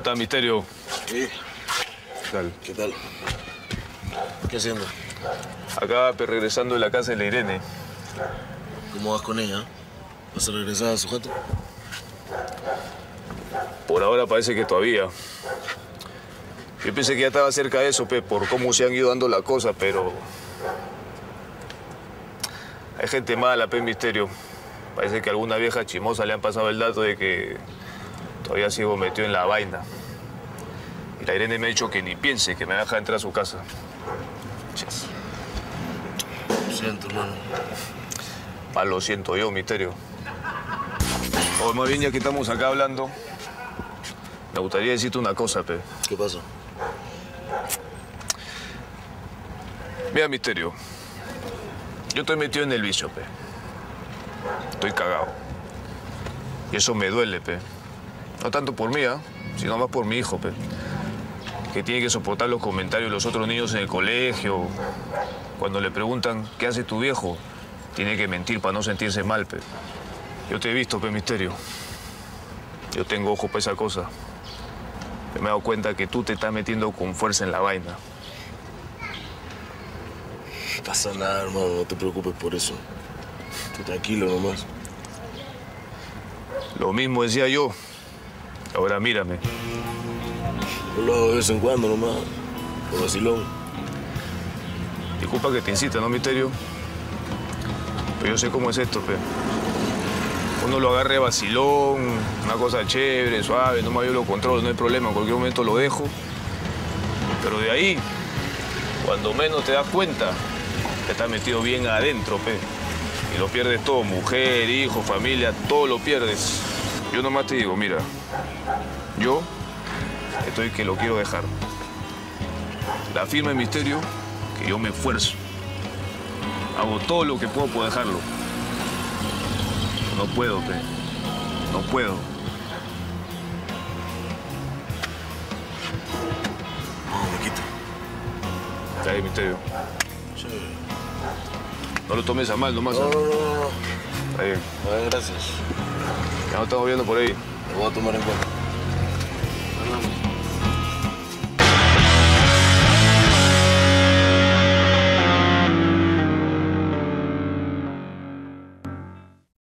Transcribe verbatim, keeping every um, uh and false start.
está, Misterio? Sí. ¿Qué tal? ¿Qué tal? ¿Qué haciendo? Acá, pe, regresando de la casa de la Irene. ¿Cómo vas con ella? ¿Vas a regresar a su jato? Por ahora parece que todavía. Yo pensé que ya estaba cerca de eso, pe, por cómo se han ido dando la cosa, pero... Hay gente mala, pe, Misterio. Parece que a alguna vieja chimosa le han pasado el dato de que todavía sigo metido en la vaina. Y la Irene me ha dicho que ni piense que me deja entrar a su casa. Chas. Lo siento, hermano. Más lo siento yo, Misterio. O más bien, ya que estamos acá hablando, me gustaría decirte una cosa, pe. ¿Qué pasa? Mira, Misterio. Yo estoy metido en el vicio, pe. Estoy cagado. Y eso me duele, pe. No tanto por mí, ¿eh? Sino más por mi hijo, pe. Que tiene que soportar los comentarios de los otros niños en el colegio. Cuando le preguntan, ¿qué hace tu viejo? Tiene que mentir para no sentirse mal, pe. Yo te he visto, pe, Misterio. Yo tengo ojo para esa cosa. Me he dado cuenta que tú te estás metiendo con fuerza en la vaina. No pasa nada, hermano. No te preocupes por eso. Tú tranquilo nomás. Lo mismo decía yo. Ahora mírame. Yo lo hago de vez en cuando nomás. Por vacilón. Disculpa que te insista, ¿no, Misterio? Pero yo sé cómo es esto, pe. Uno lo agarre vacilón, una cosa chévere, suave, nomás yo lo controlo, no hay problema, en cualquier momento lo dejo. Pero de ahí, cuando menos te das cuenta, te estás metido bien adentro, pe. Y lo pierdes todo, mujer, hijo, familia, todo lo pierdes. Yo nomás te digo, mira, yo estoy que lo quiero dejar. La firma en Misterio, que yo me esfuerzo. Hago todo lo que puedo por dejarlo. No puedo, pe. No puedo. No, me quito. Está ahí, Misterio. Sí. No lo tomes a mal nomás. No, ¿eh? no, no, no. Está bien. A ver, gracias. Ya nos estamos viendo por ahí. Lo voy a tomar en cuenta.